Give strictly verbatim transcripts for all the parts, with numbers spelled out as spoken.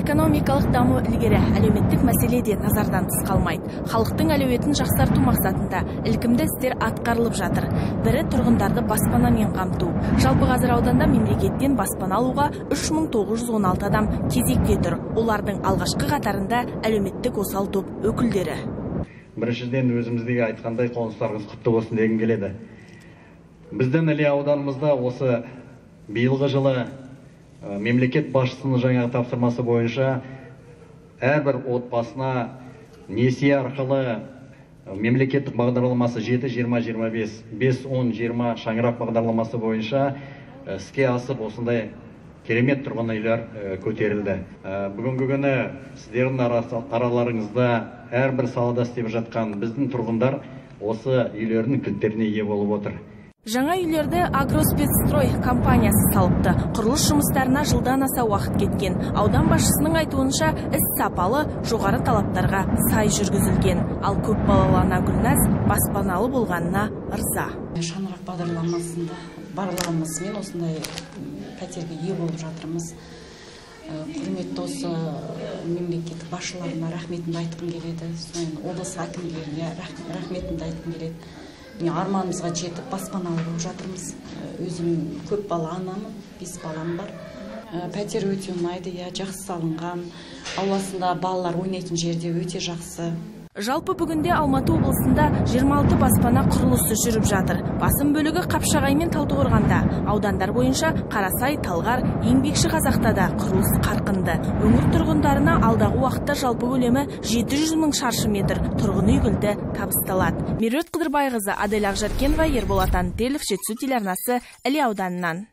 Экономикалық даму ілгері әлеуметтік мәселе де назардан тыс қалмайды. Халықтың әлеуетін жақсарту мақсатында ілкімді істер атқарылып жатыр. Бірі тұрғындарды баспанамен қамту. Жалпы қазір ауданда мемлекеттен баспана алуға үш мың тоғыз жүз он алты адам кезекте тұр. Олардың алғашқы қатарында әлеуметтік осал топ өкілдері. Біріншіден өзіміздегі айтқандай қоныстарыңыз құтты болсын дегім келеді. Біздің Іле ауданымызда осы биылғы жылы мемлекет басшысының жаңа тапсырмасы бойынша әрбір отбасына несие арқылы мемлекеттік бағдарламасы жеті жиырма жиырма бес, бес он жиырма шаңырақ бағдарламасы бойынша іске асып осындай керемет тұрғын үйлер көтерілді. Бүгінгі күні сіздердің араларыңызда әрбір салада істеп жатқан біздің тұрғындар осы үйлердің кілттеріне ие болып отыр. Жаңа үйлерді Агроспецстрой компаниясы салыпты. Құрылыс жұмыстарына жылдан аса уақыт кеткен. Аудан басшысының айтуынша іс сапалы, жоғары талаптарға сай жүргізілген. Ал көп балалана Гүлназ баспаналы болғанына ырза. Шаңырақ бағдарламасында барлығымызбен осындай пәтерге ие болып жатырмыз. Құрметті осы мемлекеттік басшыларына рахметімді айтқым келеді. Облыс әкімдеріне рахметімді айтқым келеді. Арманымызға жетіп баспаналы болып жатырмыз. Өзім көп бала анамын, бес балам бар. Пәтер өте ұнайды, жақсы салынған. Ауласында балалар ойнайтын жерде өте жақсы. Жалпы бүгінде Алматы облысында жиырма алты баспана құрылысы жүріп жатыр. Басым бөлігі Қапшағай мен Талдықорғанда. Аудандар бойынша Қарасай, Талғар, Еңбекші Қазақта да құрылыс қарқынды. Өңір тұрғындарына алдағы уақытта жалпы көлемі жеті жүз мың шаршы метр тұрғын үй кілті табысталады. Меруерт Қыдырбайқызы, Адель Ақжаркенова, Ерболат Антелов, Жетісу телеарнасы, Іле ауданынан.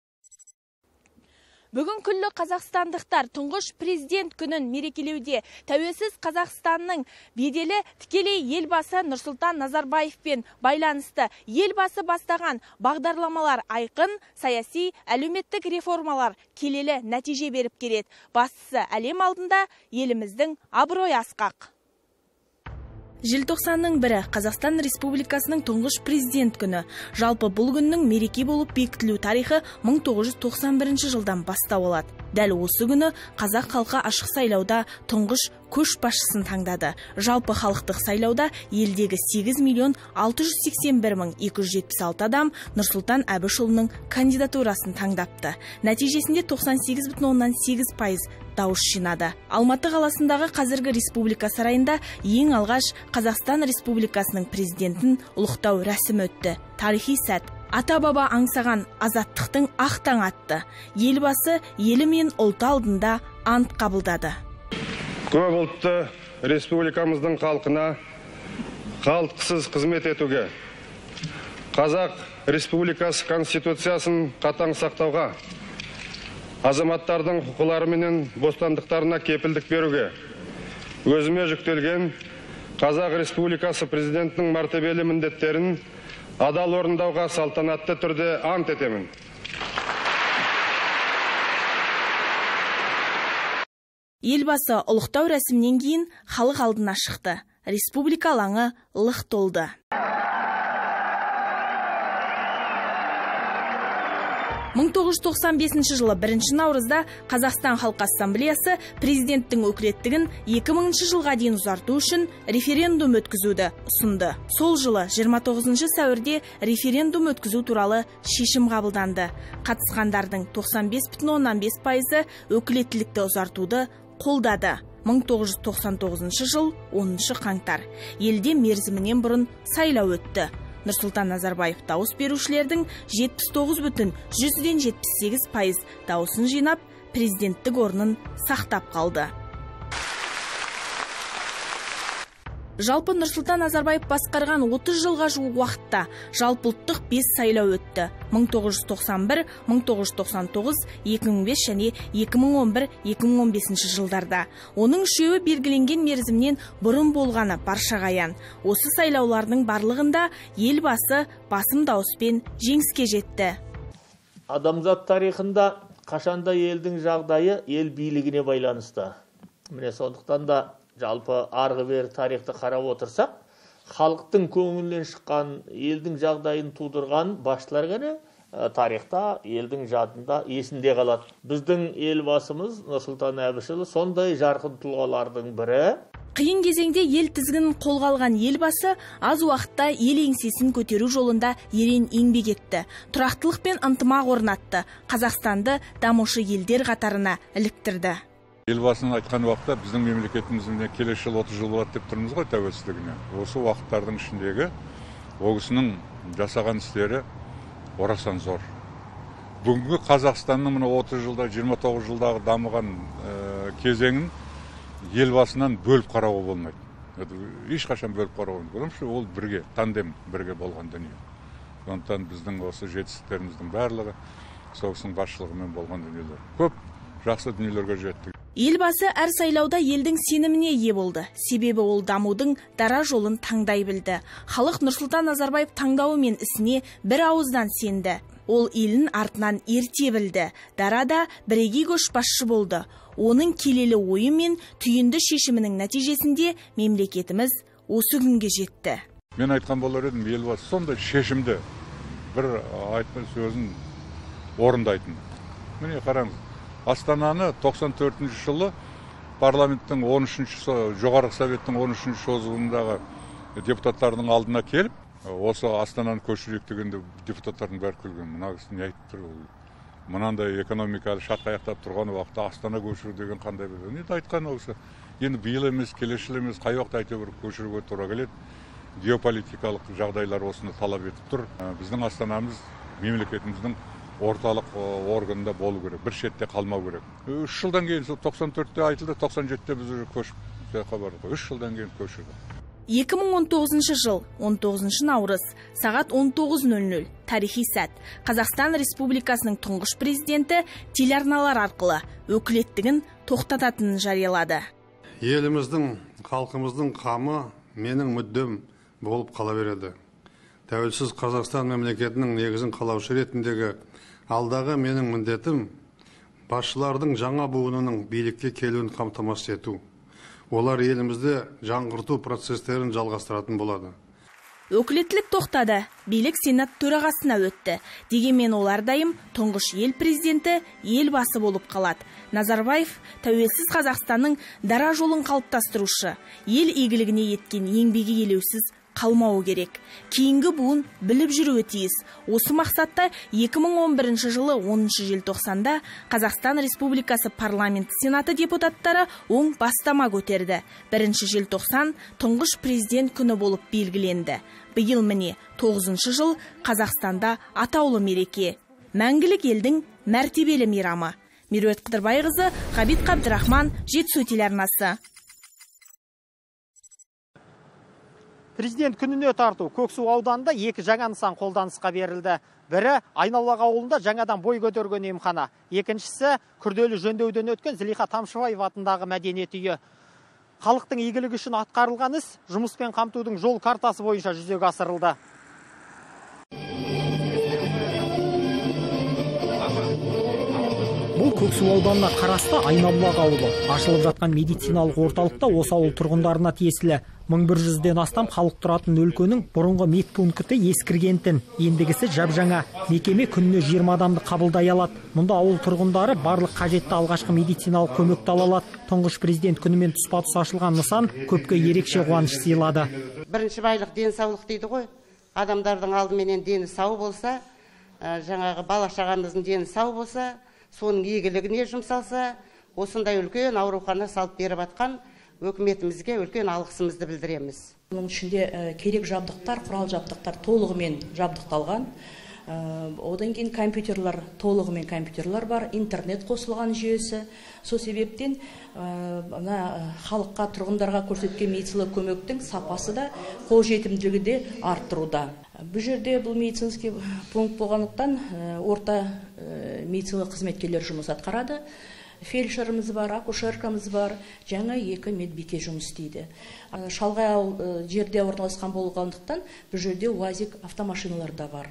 Бүгін күллі қазақстандықтар тұңғыш президент күнін мерекелеуде. Тәуелсіз Қазақстанның беделі тікелей елбасы Нұрсұлтан Назарбаевпен байланысты. Елбасы бастаған бағдарламалар айқын, саяси, әлеуметтік реформалар келелі нәтиже беріп келеді. Бастысы әлем алдында еліміздің абыройы асқақ. Желтоқсанның бірі Қазақстан Республикасының тұңғыш президент күні. Жалпы бұл күннің мереке болып бекітілу тарихы мың тоғыз жүз тоқсан бірінші жылдан бастау алады. Дәл осы күні қазақ халқы ашық сайлауда тұңғыш көшбасшысын таңдады. Жалпы халықтық сайлауда елдегі сегіз миллион алты жүз сексен бір мың екі жүз жетпіс алты адам Нұрсұлтан Әбішұлының кандидатурасын таңдапты. Нәтижесінде тоқсан сегіз бүтін оннан сегіз пайыз дауыс жинады. Алматы қаласындағы қазіргі республика сарайында ең алғаш Қазақстан Республикасының президентін ұлықтау рәсімі өтті. Тарихи сәт. Ата-баба аңсаған азаттықтың ақ таң атты. Елбасы елі мен ұлты алдында ант қабылдады. Көп ұлтты республикамыздың халқына қалтқысыз қызмет етуге, Қазақ Республикасы Конституциясын қатаң сақтауға, азаматтардың құқылары менен бостандықтарына кепілдік беруге, өзіме жүктелген Қазақ Республикасы президентінің мәртебелі міндеттерін адал орындауға салтанатты түрде ант етемін. Елбасы ұлықтау рәсімнен кейін халық алдына шықты. Республика алаңы лық толды. мың тоғыз жүз тоқсан бесінші жылы бірінші наурызда Қазақстан Халқы Ассамблеясы президенттің өкілеттігін екі мыңыншы жылға дейін ұзарту үшін референдум өткізуді ұсынды. Сол жылы жиырма тоғызыншы сәуірде референдум өткізу туралы шешім қабылданды. Қатысқандардың тоқсан бес бүтін оннан бес пайызы өкілеттілікті ұзартуды қолдады. мың тоғыз жүз тоқсан тоғызыншы жыл оныншы қаңтар. Елде мерзімінен бұрын сайлау өтті. Нұрсұлтан Назарбаев дауыс берушілердің жетпіс тоғыз бүтін жүзден жетпіс сегіз пайыз дауысын жинап, президенттік орнын сақтап қалды. Жалпы Нұрсұлтан Назарбаев басқарған отыз жылға жуық уақытта жалпы ұлттық бес сайлау өтті. мың тоғыз жүз тоқсан бір, мың тоғыз жүз тоқсан тоғыз, екі мың бес және екі мың он бір екі мың он бесінші жылдарда. Оның үшеуі белгіленген мерзімнен бұрын болғаны баршаға аян. Осы сайлаулардың барлығында елбасы басым дауыспен жеңіске жетті. Адамзат тарихында қашанда елдің жағдайы ел билігіне байланысты. Міне сондықтан да жалпы арғы бер тарихты қарап отырсақ, халықтың көңілінен шыққан, елдің жағдайын тудырған басшылар ғана тарихта, елдің жадында есінде қалады. Біздің елбасымыз Нұрсұлтан Әбішұлы сондай жарқын тұлғалардың бірі. Қиын кезеңде ел тізгінін қолға алған елбасы аз уақытта ел еңсесін көтеру жолында ерен еңбек етті. Тұрақтылық пен ынтымақ орнатты. Қазақстанды дамушы елдер қатарына іліктірді. Елбасының айтқан уақытта біздің мемлекетімізде келесі жыл отыз жыл болады деп тұрмыз ғой тәуелсіздігіне. Осы уақыттардың ішіндегі ол кісінің жасаған істері орасан зор. Бүгінгі Қазақстанның мына отыз жылда, жиырма тоғыз жылдағы дамыған кезеңін елбасынан бөліп қарауға болмайды. Ешқашан бөліп қарауға болмайды. Ол бірге, тандем бірге болған дүние. Сондықтан біздің осы жетістіктеріміздің барлығы сол кісінің басшылығымен болған дүниелер. Көп жақсы дүниелерге жеттік. Елбасы әр сайлауда елдің сеніміне ие болды. Себебі ол дамудың дара жолын таңдай білді. Халық Нұрсұлтан Назарбаев таңдауы мен ісіне бір ауыздан сенді. Ол елін артынан ерте білді. Дарада бірегей көшбасшы болды. Оның келелі ойы мен түйінді шешімінің нәтижесінде мемлекетіміз осы күнге жетті. Мен айтқан болар едім, елбасы сондай шешімді бір айтқан сөзін орындайтын. Міне қараңыз, Астананы тоқсан төртінші жылы парламенттің он үшінші жоғарғы советтің он үшінші созылымындағы депутаттардың алдына келіп, осы Астананы көшірейік дегенде депутаттардың бәрі күлген. Мына кісі не айтып тұр? Мынандай экономикалы шатқаяқтап тұрған уақытта Астана көшіру деген қандай бір. Не айтқан осы? Енді биыл емес, келесі жыл емес, қай уақытта әйтеуір көшіруге тура келеді. Геополитикалық жағдайлар осыны талап етіп тұр. Біздің Астанамыз мемлекетіміздің орталық органында болу керек, бір шетте қалмау керек. Үш жылдан кейін, тоқсан төртте айтылды, тоқсан жетте біз уже көшіп бардық. Үш жылдан кейін көшірді. екі мың он тоғызыншы жыл, он тоғызыншы наурыз, сағат он тоғыз нөл нөл, тарихи сәт. Қазақстан Республикасының тұңғыш президенті телеарналар арқылы өкілеттігін тоқтататынын жариялады. Еліміздің, халқымыздың қамы менің мүддем болып қала береді. Тәуелсіз Қазақстан мемлекетінің негізін қалаушы ретіндегі алдағы менің міндетім басшылардың жаңа буынының билікке келуін қамтамасыз ету. Олар елімізде жаңғырту процестерін жалғастыратын болады. Өкілеттілік тоқтады, билік сенат төрағасына өтті. Дегенмен олар дайым тұңғыш ел президенті елбасы болып қалады. Назарбаев тәуелсіз Қазақстанның дара жолын қалыптастырушы, ел игілігіне еткен еңбегі елеусіз қалмауы керек. Кейінгі буын біліп жүруі тиіс. Осы мақсатта екі мың он бірінші жылы оныншы желтоқсанда Қазақстан Республикасы парламенті сенаты депутаттары оң бастама көтерді. бірінші желтоқсан тұңғыш президент күні болып белгіленді. Биыл міне тоғызыншы жыл Қазақстанда атаулы мереке. Мәңгілік елдің мәртебелі мейрамы. Меруерт Қыдырбайқызы, Ғабит Қабдырахман, Жетісу телеарнасы. Президент күніне тарту Көксу ауданында екі жаңа нысан қолданысқа берілді. Бірі Айналақ ауылында жаңадан бой көтерген емхана. Екіншісі күрделі жөндеуден өткен Зілиха Тамшыбаев атындағы мәдениет үйі. Халықтың игілігі үшін атқарылған іс жұмыспен қамтудың жол картасы бойынша жүзеге асырылды. Бұл Көксу ауданына қарасты Айналақ ауылы. Ашылып жатқан медициналық орталықта осы ауыл тұрғындарына тиесілі. мың бір жүзден астам халық тұратын өлкенің бұрынғы медпункті ескіргентін. Ендігісі жап-жаңа. Мекеме күніне жиырма адамды қабылдай алады. Мұнда ауыл тұрғындары барлық қажетті алғашқы медициналық көмекті ала алады. Тұңғыш президент күнімен тұспа-тұс ашылған нысан көпке ерекше қуаныш сыйлады. Бірінші байлық денсаулық дейді ғой. Адамдардың алдыменен дені сау болса, жаңағы бала шағамыздың дені сау болса, соның игілігіне жұмсалса, осындай үлкен аурухана салып беріп атқан өкіметімізге үлкен алғысымызды білдіреміз. Оның ішінде керек жабдықтар, құрал жабдықтар толығымен жабдықталған. Одан кейін компьютерлар, толығымен компьютерлар бар, интернет қосылған жүйесі. Сол себептен халыққа, тұрғындарға көрсеткен медициналық көмектің сапасы да, қолжетімділігі де арттыруда. Бұл жерде бұл медицинский пункт болғандықтан орта медициналық қызметкерлер жұмыс атқарады. Фельдшеріміз бар, акушеркамыз бар, жаңа екі медбике жұмыс істейді. Шалғай жерде орналасқан болғандықтан бұл жерде УАЗик автомашиналар да бар.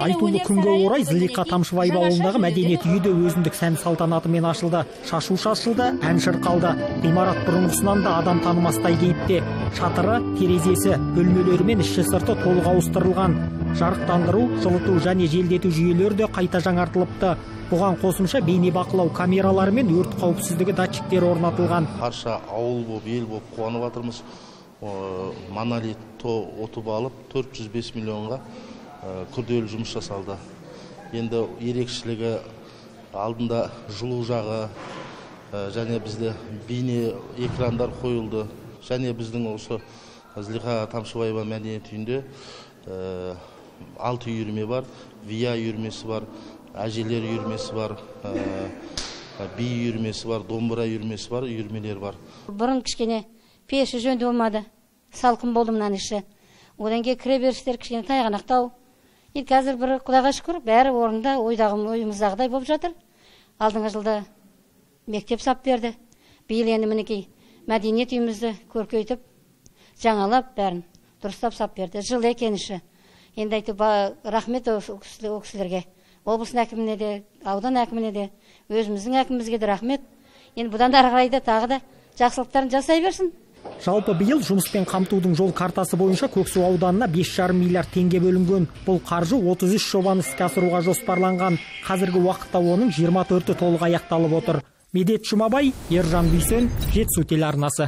Айтулы күнге орай Зылиха Тамшыбаева ауылындағы мәдениет үйі де өзіндік сән салтанатымен ашылды. Шашу шашылды, ән шырқалды. Ғимарат бұрынғысынан да адам танымастай кейіпте. Шатыры, терезесі, бөлмелері мен іші сырты толық ауыстырылған. Жарықтандыру, жылыту және желдету жүйелері де қайта жаңартылыпты. Бұған қосымша бейне бақылау камералары мен өрт қауіпсіздігі датчиктері орнатылған. Барша ауыл болып, ел болып қуанып жатырмыз. Монолит отып алып төрт жүз бес миллионға күрделі жұмыс жасалды. Енді ерекшелігі алдында жылу жағы және бізде бейне экрандар қойылды. Және біздің осы Зылиха Тамшыбаева мәдениет үйінде алты үйірме бар, вия үйірмесі бар, әжелер үйірмесі бар, би үйірмесі бар, домбыра үйірмесі бар, үйірмелер бар. Бұрын кішкене пеші жөнді болмады, салқын болды мынан іші. Одан кейін кіре берістер кішкене тайғанақтау. Енді қазір бір құдайға шүкір, бәрі орында ойдағы ойымыздағыдай болып жатыр. Алдыңғы жылда мектеп сап берді. Биыл енді мінекей мәдениет үйімізді көркейтіп, жаңалап бәрін дұрыстап сап берді. Жыл екен іші. Енді айтып, рахмет о кісілерге. Облыстың әкіміне де, аудан әкіміне де, өзіміздің әкімімізге де рахмет. Енді бұдан да ары қарай да тағы да жақсылықтарын жасай берсін. Жалпы биыл жұмыспен қамтудың жол картасы бойынша Көксу ауданына бес жарым миллиард теңге бөлінген. Бұл қаржы отыз үш жобаны іске асыруға жоспарланған. Қазіргі уақытта оның жиырма төрті толық аяқталып отыр. Медет Жұмабай, Ержан Бүйсен, Жетісу телеарнасы.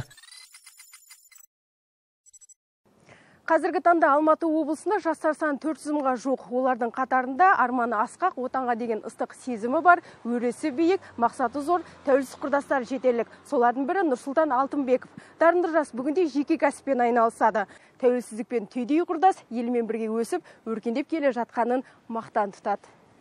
Қазіргі таңда Алматы облысында жастар саны төрт жүз мыңға жоқ. Олардың қатарында арманы асқақ, отанға деген ыстық сезімі бар, өресі биік, мақсаты зор, тәуелсіз құрдастар жетерлік. Солардың бірі Нұрсұлтан Алтынбеков. Дарынды жас бүгінде жеке кәсіппен айналысады. Тәуелсіздікпен түйдей құрдас, елмен бірге өсіп, өркендеп келе жатқанын мақтан тұтады.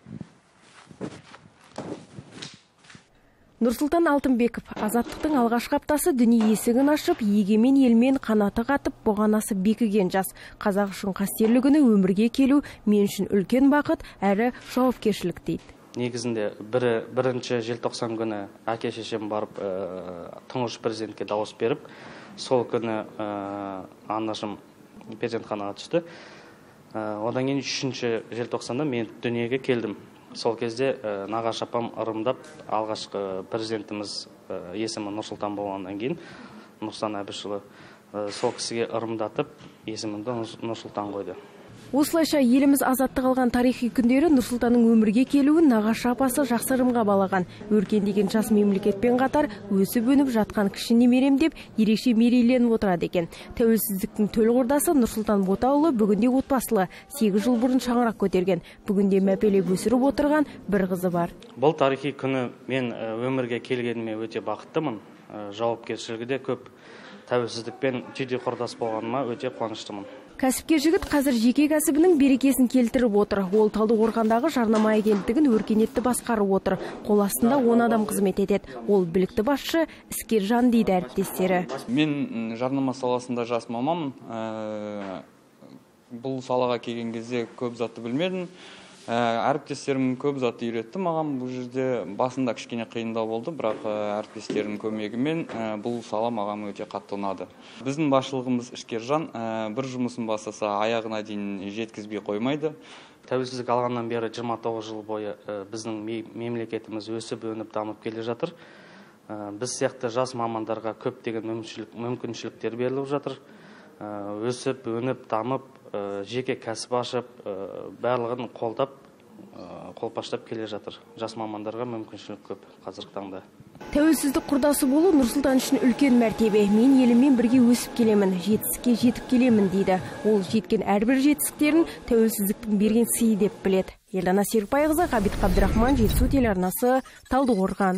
Нұрсұлтан Алтынбеков азаттықтың алғашқы аптасы дүние есігін ашып, егемен елмен қанаты қатып, бұғанасы бекіген жас. Қазақ үшін қастерлі күні өмірге келу мен үшін үлкен бақыт, әрі жауапкершілік дейді. Негізінде бірі, бірінші желтоқсан күні әке шешем барып, тұңғыш президентке дауыс беріп, сол күні анашым перзентханаға түсті. Одан кейін үшінші желтоқсанда мен дүниеге келдім. Сол кезде нағашы апам ырымдап, алғашқы президентіміз есімі Нұрсұлтан болғаннан кейін, Нұрсұлтан Әбішұлы сол кісіге ырымдатып, есімімді Нұрсұлтан қойды. Осылайша еліміз азаттық алған тарихи күндері Нұрсұлтанның өмірге келуін нағашы апасы жақсы ырымға балаған. Өркендеген жас мемлекетпен қатар өсіп өніп жатқан кіші немерем деп ерекше мерейленіп отырады екен. Тәуелсіздіктің төл құрдасы Нұрсұлтан Ботаұлы бүгінде отбасылы, сегіз жыл бұрын шаңырақ көтерген. Бүгінде мәпелеп өсіріп отырған бір қызы бар. Бұл тарихи күні мен өмірге келгеніме өте бақыттымын. Жауапкершілігі де көп. Тәуелсіздікпен түйдей құрдас болғаныма өте қуаныштымын. Кәсіпкер жігіт қазір жеке кәсібінің берекесін келтіріп отыр. Ол Талдықорғандағы жарнама агенттігін өркениетті басқарып отыр. Қол астында он адам қызмет етеді. Ол білікті басшы, іскер жан дейді әріптестері. Мен жарнама саласында жас мамамын. Бұл салаға келген кезде көп затты білмедім. Әріптестерім көп затты үйретті маған. Бұл жерде басында кішкене қиындау болды, бірақ әріптестердің көмегімен бұл сала маған өте қатты ұнады. Біздің басшылығымыз іскер жан, бір жұмысын бастаса аяғына дейін жеткізбей қоймайды. Тәуелсіздік алғаннан бері жиырма тоғыз жыл бойы біздің мемлекетіміз өсіп өніп дамып келе жатыр. Біз сияқты жас мамандарға көптеген мүмкіншіліктер беріліп жатыр. Өсіп өніп дамып, жеке кәсіп ашып, барлығын қолдап, қолпаштап келе жатыр. Жас мамандарға мүмкіншілік көп қазіргі таңда. Тәуелсіздік құрдасы болу Нұрсұлтан үшін үлкен мәртебе. Мен еліммен бірге өсіп келемін, жетістікке жетіп келемін дейді. Ол жеткен әрбір жетістіктерін тәуелсіздіктің берген сыйы деп біледі. Елдана Серікбайқызы, Ғабит Қабдырахман, Жетісу телеарнасы, Талдықорған.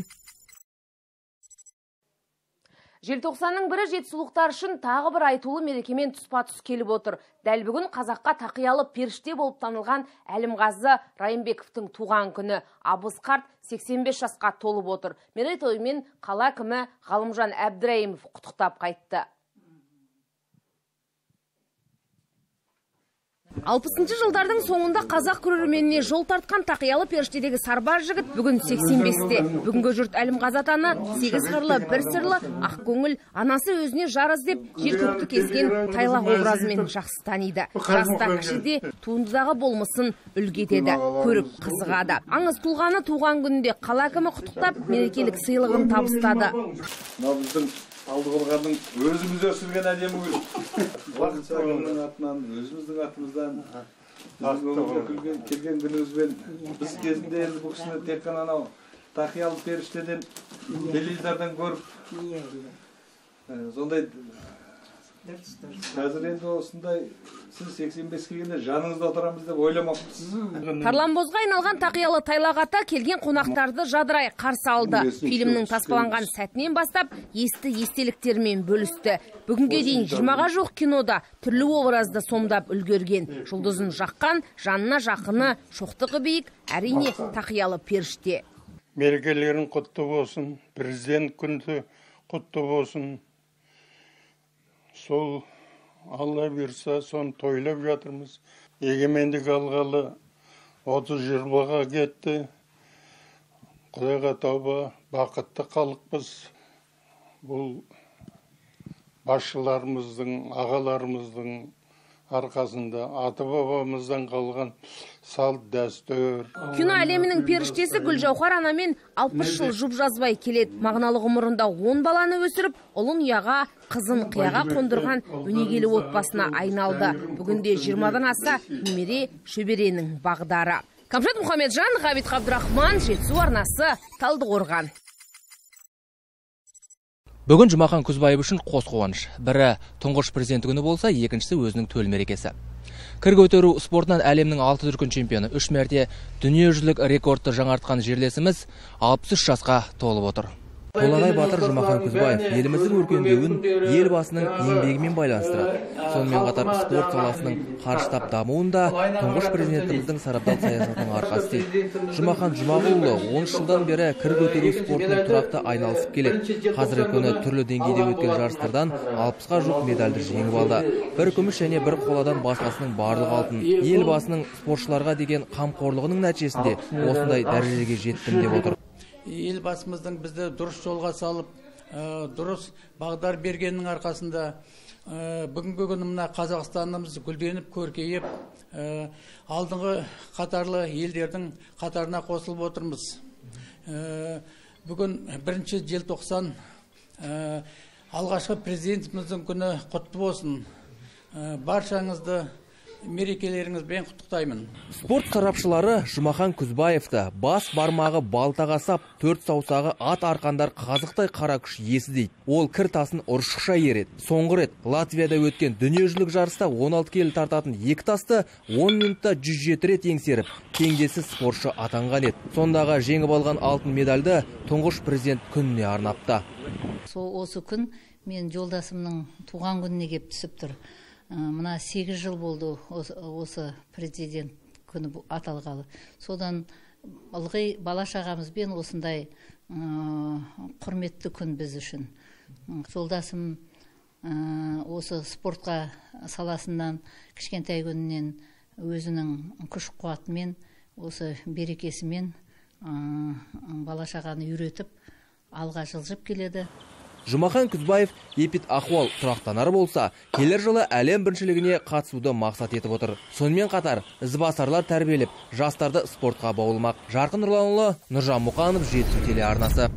Желтоқсанның бірі жетісулықтар үшін тағы бір айтулы мерекемен тұспа-тұс келіп отыр. Дәл бүгін қазаққа тақиялы періште болып танылған Әлімғазы Райымбековтың туған күні. Абыз қарт сексен бес жасқа толып отыр. Мерейтоймен қала әкімі Ғалымжан Әбдірайымов құттықтап қайтты. алпысыншы жылдардың соңында қазақ көрерменіне жол тартқан тақиялы періштедегі сарбаз жігіт бүгін сексен бесте. Бүгінгі жұрт Әлімғазы атаны сегіз қырлы, бір сырлы, ақ көңіл, анасы өзіне жар іздеп жер көкті кезген тайлақ образымен жақсы таниды. Жаста кішіде туындыдағы болмысын үлгі етеді, көріп қызығады. Аңыз тұлғаны туған күнінде қала әкімі құттықтап, мерекелік сыйлығын табыстады. Талдықорғанның өзіміз өсірген әдемі гүл. Бақытты күннің атынан, өзіміздің атымыздан келген күнімізбен біз кезінде енді бұл кісіні тек қана анау тақиялы періштеден телевизордан көріп, сондай қазір енді осындай сіз сексен беске келгенде жаныңызда отырамыз деп ойламапсыз. Тарланбозға айналған тақиялы тайлақ ата келген қонақтарды жадырай қарсы алды. Фильмнің таспаланған сәтінен бастап есті естеліктермен бөлісті. Бүгінге дейін жиырмаға жоқ кинода түрлі образды сомдап үлгерген. Жұлдызын жаққан, жанына жақыны, шоқтығы биік, әрине тақиялы періште. Мерекелерің құтты болсын, президент күні құтты болсын. Сол Алла берса, сон тойлап жатырмыз. Егемендік алғалы отыз жиырмаға кетті. Құдайға тауба, бақытты халықпыз. Бұл басшыларымыздың, ағаларымыздың арқасында аты бабамыздан қалған салт дәстүр. Кино әлемінің періштесі Гүлжауһар анамен алпыс жыл жұп жазбай келеді. Мағыналы ғұмырында он баланы өсіріп, ұлын ұяға, қызын қияға қондырған өнегелі отбасына айналды. Бүгінде жиырмадан аса немере шөберенің бағдары. Камшат Мұхамеджан, Ғабит Қабдырахман, Жетісу арнасы, Талдықорған. Бүгін Жұмахан Күзбаев үшін қос қуаныш. Бірі тұңғыш президент күні болса, екіншісі өзінің төл мерекесі. Кір көтеру спортынан әлемнің алты дүркін чемпионы, үш мәрте дүниежүзілік рекордты жаңартқан жерлесіміз алпыс үш жасқа толып отыр. Толағай батыр Жұмахан Күзбаев еліміздің өркендеуін елбасының еңбегімен байланыстырады. Сонымен қатар спорт саласының қарыштап дамуында тұңғыш президентіміздің сарабдал саясатының арқасы дейді. Жұмахан Жұмағұлұлы он үш жылдан бері кір көтеру спортының тұрақты айналысып келеді. Қазіргі күні түрлі деңгейде өткен жарыстардан алпысқа жуық медальді жеңіп алды. Бір күміс және бір қоладан басқасының барлығы алтын. Елбасының спортшыларға деген қамқорлығының нәтижесінде осындай дәрежеге жеттім деп отыр. Елбасымыздың бізді дұрыс жолға салып, дұрыс бағдар бергеннің арқасында бүгінгі күні мына Қазақстанымыз гүлденіп, көркейіп, алдыңғы қатарлы елдердің қатарына қосылып отырмыз. Бүгін бірінші желтоқсан алғашқы президентіміздің күні құтты болсын. Баршаңызды мерекелеріңізбен құттықтаймын. Спорт сарапшылары Жұмахан Күзбаевты бас бармағы балтаға сап, төрт саусағы ат арқандар қазықтай қара күш есі дейді. Ол кір тасын ұршықша ереді. Соңғы рет Латвияда өткен дүниежүзілік жарыста он алты келі тартатын екі тасты он минутта жүз жеті рет еңсеріп, теңдессіз спортшы атанған еді. Сондағы жеңіп алған алтын медальды тұңғыш президент күніне арнапты. Сол осы күн мен жолдасымның туған күніне кеп түсіп тұр. Мына сегіз жыл болды осы президент күні аталғалы. Содан ылғи бала шағамызбен осындай құрметті күн біз үшін. Жолдасым осы спортқа саласынан кішкентай күнінен өзінің күш қуатымен, осы берекесімен бала шағаны үйретіп, алға жылжып келеді. Жұмахан Күзбаев епид ахуал тұрақтанар болса, келер жылы әлем біріншілігіне қатысуды мақсат етіп отыр. Сонымен қатар, ізбасарлар тәрбиелеп, жастарды спортқа баулымақ. Жарқын Нұрланұлы, Нұржан Мұқанов, Жетісу телеарнасы.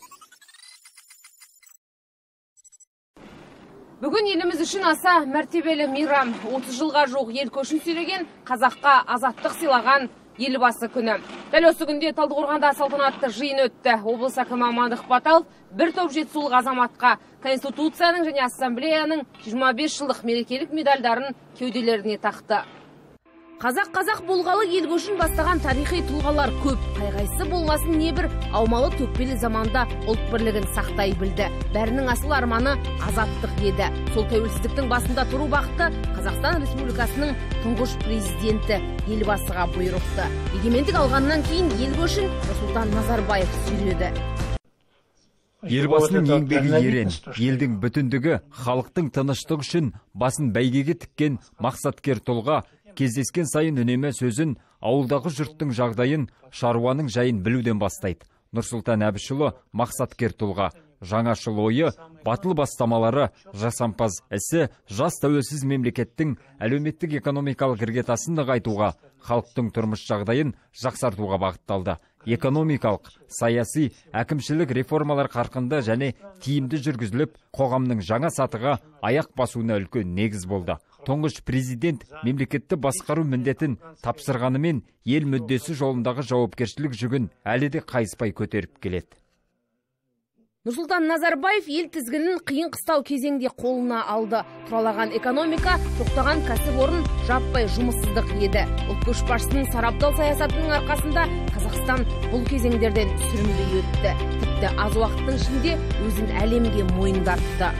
Бүгін еліміз үшін аса мәртебелі мейрам. отыз жылға жоқ ел көшін сүйреген, қазаққа азаттық сыйлаған елбасы күні. Дәл осы күнде Талдықорғанда салтанатты жиын өтті. Облыс әкімі Амандық Баталов бір топ жетісулық азаматқа Конституцияның және Ассамблеяның жиырма бес жылдық мерекелік медальдарын кеуделеріне тақты. Қазақ-қазақ болғалы ел көшін бастаған тарихи тұлғалар көп. Қайғайсы болмасын небір аумалы төкпелі заманда ұлт бірлігін сақтай білді. Бәрінің асыл арманы азаттық еді. Сол тәуелсіздіктің басында тұру бақыты Қазақстан Республикасының тұңғыш президенті елбасыға бұйырыпты. Егемендік алғаннан кейін ел көшін Нұрсұлтан Назарбаев сүйреді. Елбасының еңбегі ерен, елдің бүтіндігі, халықтың тыныштығы үшін басын бәйгеге тіккен мақсаткер тұлға кездескен сайын үнемі сөзін ауылдағы жұрттың жағдайын, шаруаның жайын білуден бастайды. Нұрсұлтан Әбішұлы мақсаткер тұлға, жаңашыл ойы, батыл бастамалары, жасампаз ісі жас тәуелсіз мемлекеттің әлеуметтік экономикалық іргетасын нығайтуға, халықтың тұрмыс жағдайын жақсартуға бағытталды. Экономикалық, саяси, әкімшілік реформалар қарқынды және тиімді жүргізіліп, қоғамның жаңа сатыға аяқ басуына үлкен негіз болды. Тұңғыш президент мемлекетті басқару міндетін тапсырғанымен ел мүддесі жолындағы жауапкершілік жүгін әлі де қайыспай көтеріп келеді. Нұрсұлтан Назарбаев ел тізгінін қиын қыстау кезеңде қолына алды. Тұралаған экономика, тоқтаған кәсіпорын жаппай жұмыссыздық еді. Ұлт көшбасшысының сарабдал саясатының арқасында Қазақстан бұл кезеңдерден сүрінбей өтті. Тіпті аз уақыттың ішінде өзін әлемге мойындатты.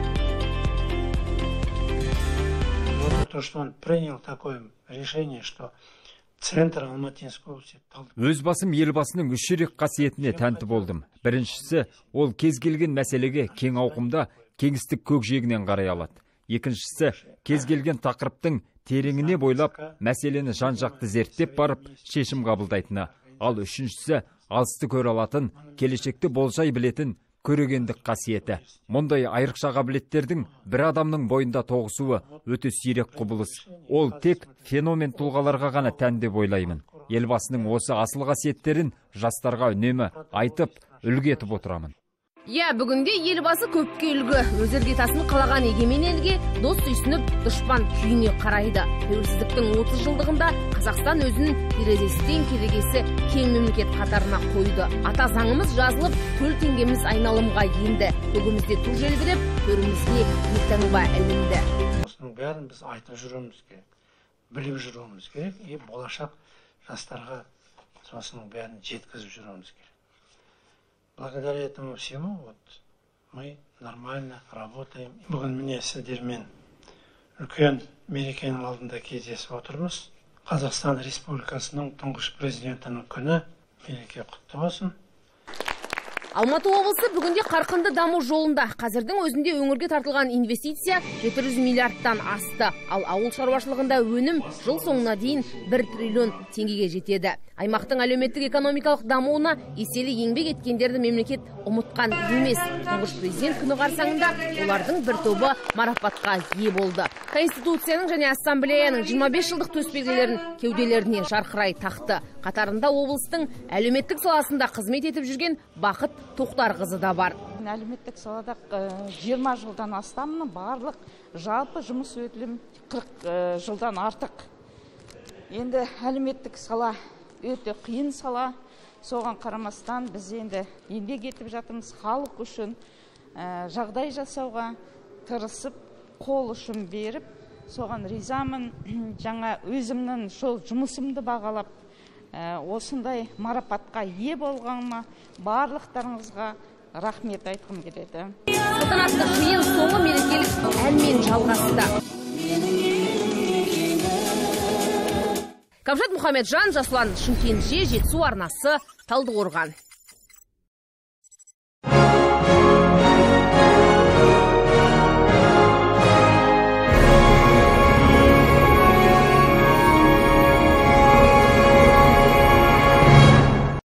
То, что он принял такое решение, что центр Алматинской области. Өз басым елбасының үш ерек қасиетіне тәнті болдым. Біріншісі, ол кез келген мәселеге кең ауқымда, кеңістік көкжиегінен қарай алады. Екіншісі, кез келген тақырыптың тереңіне бойлап, мәселені жан-жақты зерттеп барып, шешім қабылдайтыны. Ал үшіншісі, алысты көре алатын, келешекті болжай білетін көрегендік қасиеті. Мұндай айрықша қабілеттердің бір адамның бойында тоғысуы өте сирек құбылыс. Ол тек феномен тұлғаларға ғана тән деп ойлаймын. Елбасының осы асыл қасиеттерін жастарға үнемі айтып, үлгі етіп отырамын. Иә, бүгінде елбасы көпке үлгі. Өз іргетасын қалаған егемен елге дос сүйсініп, дұшпан күйіне қарайды. Тәуелсіздіктің отыз жылдығында Қазақстан өзін терезесінен керегесі кең мемлекет қатарына қойды. Ата заңымыз жазылып, төл теңгеміз айналымға енді. Көгімізде ту желбіреп, төрімізге елтаңба ілінді. Осының бәрін біз айтып жүруіміз керек, біліп жүруіміз керек, и болашақ жастарға осының бәрін жеткізіп жүруіміз керек. Благодаря этому всему вот мы нормально работаем. Бүгін міне сіздермен үлкен мерекенің алдында кездесіп отырмыз. Қазақстан Республикасының тұңғыш президентінің күні, мереке құтты болсын. Алматы облысы бүгінде қарқынды даму жолында. Қазірдің өзінде өңірге тартылған инвестиция жеті жүз миллиардтан асты. Ал ауыл шаруашылығында өнім жыл соңына дейін бір триллион теңгеге жетеді. Аймақтың әлеуметтік экономикалық дамуына еселі еңбек еткендерді мемлекет ұмытқан емес. Тұңғыш президент күні қарсаңында олардың бір тобы марапатқа ие болды. Конституцияның және ассамблеяның жиырма бес жылдық төсбелгілерін кеуделеріне жарқырай тақты. Қатарында облыстың әлеуметтік саласында қызмет етіп жүрген Бақыт Тоқтарқызы да бар. Әлеуметтік салада жиырма жылдан астамны барлық жалпы жұмыс өтілім қырық жылдан артық. Енді әлеуметтік сала өте қиын сала, соған қарамастан біз енді еңбек етіп жатырмыз. Халық үшін жағдай жасауға тырысып, қол ұшын беріп, соған ризамын. Жаңа өзімнің сол жұмысымды бағалап, осындай марапатқа ие болғаныма барлықтарыңызға рахмет айтқым келеді. Салтанатты жиын соңы мерекелік әнмен жалғасты. Кабжат Мұхамеджан, Жасұлан Шымкентше, Жетісу арнасы, Талдықорған.